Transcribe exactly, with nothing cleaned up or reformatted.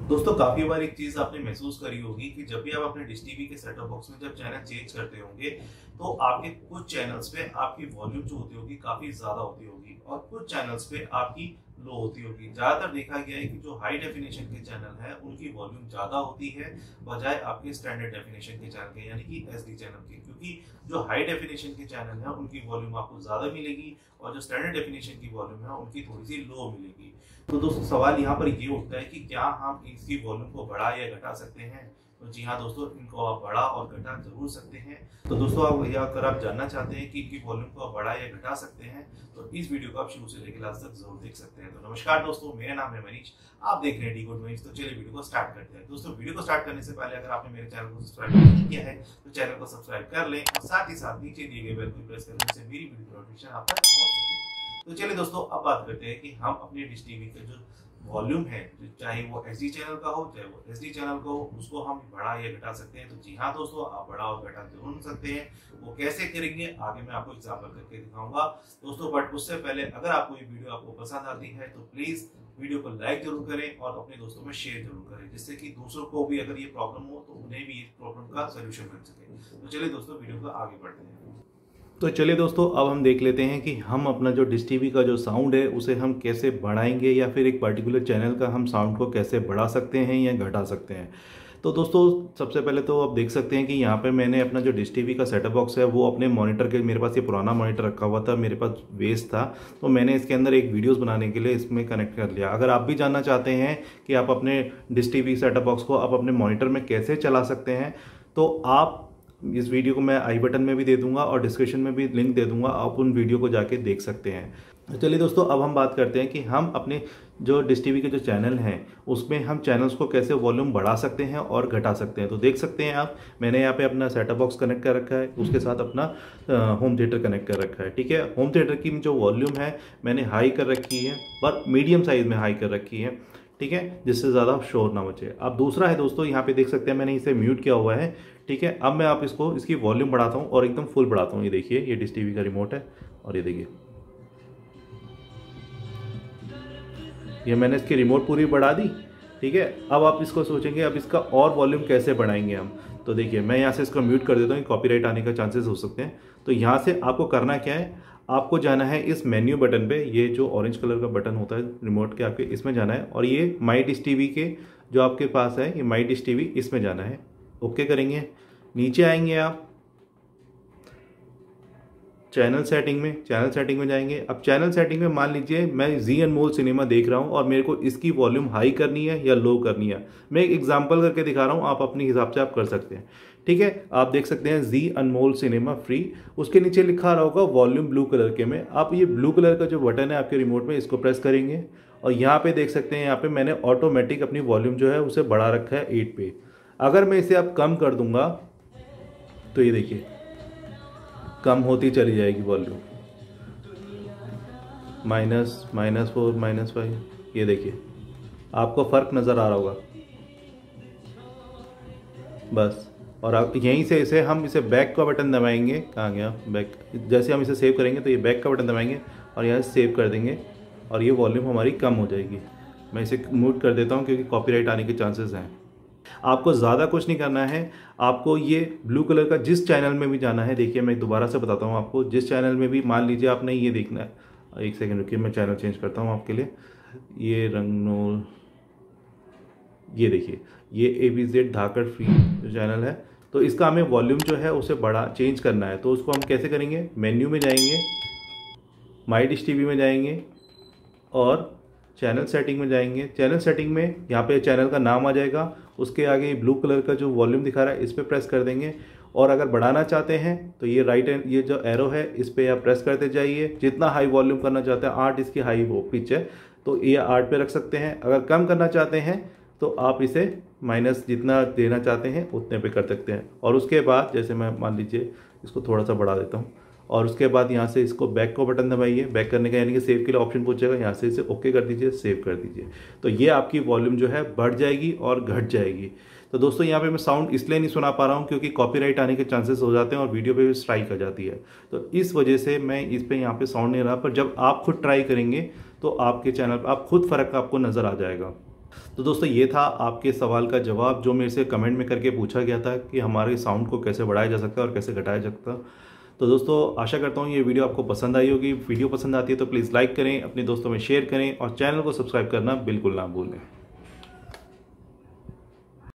दोस्तों काफी बार एक चीज आपने महसूस करी होगी कि जब भी आप अपने डिश टीवी के सेटअप बॉक्स में जब चैनल चेंज करते होंगे तो आपके कुछ चैनल्स पे आपकी वॉल्यूम जो होती होगी काफी ज्यादा होती होगी और कुछ चैनल्स पे आपकी लो होती होगी। ज्यादातर देखा गया है कि जो हाई डेफिनेशन के चैनल है उनकी वॉल्यूम ज्यादा होती है बजाय आपके स्टैंडर्ड डेफिनेशन के चैनल के यानी कि एसडी चैनल के, क्योंकि जो हाई डेफिनेशन के चैनल है उनकी वॉल्यूम आपको ज्यादा मिलेगी और जो स्टैंडर्ड डेफिनेशन की वॉल्यूम है उनकी थोड़ी सी लो मिलेगी। तो दोस्तों सवाल यहाँ पर ये उठता है कि क्या हम इसकी वॉल्यूम को बढ़ा या घटा सकते हैं? तो जी हाँ दोस्तों, इनको आप बढ़ा और घटा जरूर सकते हैं। तो दोस्तों आप या अगर आप जानना चाहते हैं कि इनकी वॉल्यूम को आप बढ़ा या घटा सकते हैं तो इस वीडियो को आप शुरू से लेकर लास्ट तक जरूर देख सकते हैं। तो नमस्कार दोस्तों, मेरा नाम है मनीष, आप देख रहे हैं डी गुड मनीष। तो चलिए वीडियो को स्टार्ट करते हैं। दोस्तों वीडियो को स्टार्ट करने से पहले अगर आपने मेरे चैनल को सब्सक्राइब नहीं किया है तो चैनल को सब्सक्राइब कर लें और साथ ही साथ नीचे दिए गए बेल को प्रेस करें जिससे मेरी वीडियो नोटिफिकेशन आप तक पहुंच सके। तो चलिए दोस्तों अब बात करते हैं कि हम अपने डिश टीवी के जो वॉल्यूम है, चाहे वो एसडी चैनल का हो चाहे वो एसडी चैनल का हो, उसको हम बढ़ा या घटा सकते हैं। तो जी हाँ दोस्तों, आप बढ़ा और घटा जरूर सकते हैं। वो कैसे करेंगे आगे मैं आपको एग्जांपल करके दिखाऊंगा दोस्तों। बट उससे पहले अगर आपको ये वीडियो आपको पसंद आती है तो प्लीज वीडियो को लाइक जरूर करें और अपने दोस्तों में शेयर जरूर करें, जिससे कि दूसरों को भी अगर ये प्रॉब्लम हो तो उन्हें भी इस प्रॉब्लम का सोल्यूशन मिल सके। तो चलिए दोस्तों वीडियो को आगे बढ़ते हैं। तो चलिए दोस्तों अब हम देख लेते हैं कि हम अपना जो डिश टीवी का जो साउंड है उसे हम कैसे बढ़ाएंगे या फिर एक पर्टिकुलर चैनल का हम साउंड को कैसे बढ़ा सकते हैं या घटा सकते हैं। तो दोस्तों सबसे पहले तो आप देख सकते हैं कि यहाँ पे मैंने अपना जो डिश टीवी का सेटअप बॉक्स है वो अपने मॉनिटर के, मेरे पास ये पुराना मॉनिटर रखा हुआ था, मेरे पास वेस्ट था, तो मैंने इसके अंदर एक वीडियोस बनाने के लिए इसमें कनेक्ट कर लिया। अगर आप भी जानना चाहते हैं कि आप अपने डिश टीवी सेटअप बॉक्स को आप अपने मॉनिटर में कैसे चला सकते हैं तो आप इस वीडियो को मैं आई बटन में भी दे दूंगा और डिस्क्रिप्शन में भी लिंक दे दूंगा, आप उन वीडियो को जाके देख सकते हैं। तो चलिए दोस्तों अब हम बात करते हैं कि हम अपने जो डिश टीवी के जो चैनल हैं उसमें हम चैनल्स को कैसे वॉल्यूम बढ़ा सकते हैं और घटा सकते हैं। तो देख सकते हैं आप, मैंने यहाँ पे अपना सेटअप बॉक्स कनेक्ट कर रखा है, उसके साथ अपना होम थिएटर कनेक्ट कर रखा है। ठीक है, होम थिएटर की जो वॉल्यूम है मैंने हाई कर रखी है पर मीडियम साइज में हाई कर रखी है, ठीक है, जिससे ज़्यादा शोर ना बचे। अब दूसरा है दोस्तों, यहाँ पे देख सकते हैं मैंने इसे म्यूट किया हुआ है। ठीक है, अब मैं आप इसको इसकी वॉल्यूम बढ़ाता हूँ और एकदम फुल बढ़ाता हूँ। ये देखिए, ये डिश टीवी का रिमोट है और ये देखिए, ये मैंने इसकी रिमोट पूरी बढ़ा दी। ठीक है, अब आप इसको सोचेंगे अब इसका और वॉल्यूम कैसे बढ़ाएंगे हम। तो देखिए मैं यहाँ से इसको म्यूट कर देता हूँ, कॉपीराइट आने का चांसेस हो सकते हैं। तो यहाँ से आपको करना क्या है, आपको जाना है इस मेन्यू बटन पे, ये जो ऑरेंज कलर का बटन होता है रिमोट के आपके, इसमें जाना है और ये माई डिश टीवी के जो आपके पास है ये माई डिश टीवी, इसमें जाना है। ओके करेंगे, नीचे आएंगे आप चैनल सेटिंग में, चैनल सेटिंग में जाएंगे। अब चैनल सेटिंग में मान लीजिए मैं जी अनमोल सिनेमा देख रहा हूँ और मेरे को इसकी वॉल्यूम हाई करनी है या लो करनी है। मैं एक एग्जांपल करके दिखा रहा हूँ, आप अपने हिसाब से आप कर सकते हैं। ठीक है, आप देख सकते हैं जी अनमोल सिनेमा फ्री, उसके नीचे लिखा रहा होगा वॉल्यूम ब्लू कलर के में। आप ये ब्लू कलर का जो बटन है आपके रिमोट में, इसको प्रेस करेंगे और यहाँ पे देख सकते हैं, यहाँ पे मैंने ऑटोमेटिक अपनी वॉल्यूम जो है उसे बढ़ा रखा है एट पे। अगर मैं इसे अब कम कर दूंगा तो ये देखिए कम होती चली जाएगी volume, minus minus four minus five, ये देखिए आपको फ़र्क नज़र आ रहा होगा बस। और आप यहीं से इसे हम इसे बैक का बटन दबाएंगे, कहाँ गया बैक, जैसे हम इसे सेव करेंगे तो ये बैक का बटन दबाएंगे और यहाँ से सेव कर देंगे और ये वॉल्यूम हमारी कम हो जाएगी। मैं इसे म्यूट कर देता हूँ क्योंकि कॉपीराइट आने के चांसेस हैं। आपको ज़्यादा कुछ नहीं करना है, आपको ये ब्लू कलर का जिस चैनल में भी जाना है, देखिए मैं दोबारा से बताता हूँ आपको, जिस चैनल में भी मान लीजिए आपने ये देखना है, एक सेकंड रुकिए मैं चैनल चेंज करता हूँ आपके लिए। ये रंगनोल, ये देखिए ये A B Z Dhakad free जो चैनल है, तो इसका हमें वॉल्यूम जो है उसे बड़ा चेंज करना है। तो उसको हम कैसे करेंगे, मेन्यू में जाएंगे, माई डिश टीवी में जाएंगे और चैनल सेटिंग में जाएंगे। चैनल सेटिंग में यहाँ पे चैनल का नाम आ जाएगा, उसके आगे ब्लू कलर का जो वॉल्यूम दिखा रहा है इस पर प्रेस कर देंगे और अगर बढ़ाना चाहते हैं तो ये राइट एंड ये जो एरो है इस पर आप प्रेस करते जाइए। जितना हाई वॉल्यूम करना चाहते हैं, आठ इसकी हाई वो पिच है तो ये आठ पे रख सकते हैं। अगर कम करना चाहते हैं तो आप इसे माइनस जितना देना चाहते हैं उतने पे कर सकते हैं। और उसके बाद जैसे मैं मान लीजिए इसको थोड़ा सा बढ़ा देता हूँ और उसके बाद यहाँ से इसको बैक को बटन दबाइए, बैक करने का यानी कि सेव के लिए ऑप्शन पूछेगा, यहाँ से इसे ओके कर दीजिए, सेव कर दीजिए। तो ये आपकी वॉल्यूम जो है बढ़ जाएगी और घट जाएगी। तो दोस्तों यहाँ पे मैं साउंड इसलिए नहीं सुना पा रहा हूँ क्योंकि कॉपीराइट आने के चांसेस हो जाते हैं और वीडियो पे भी स्ट्राइक आ जाती है, तो इस वजह से मैं इस पे यहाँ पे साउंड नहीं रहा। पर जब आप खुद ट्राई करेंगे तो आपके चैनल पर आप खुद फ़र्क आपको नज़र आ जाएगा। तो दोस्तों ये था आपके सवाल का जवाब जो मेरे से कमेंट में करके पूछा गया था कि हमारे साउंड को कैसे बढ़ाया जा सकता है और कैसे घटाया जा सकता है। तो दोस्तों आशा करता हूँ ये वीडियो आपको पसंद आई होगी। वीडियो पसंद आती है तो प्लीज़ लाइक करें, अपने दोस्तों में शेयर करें और चैनल को सब्सक्राइब करना बिल्कुल ना भूलें।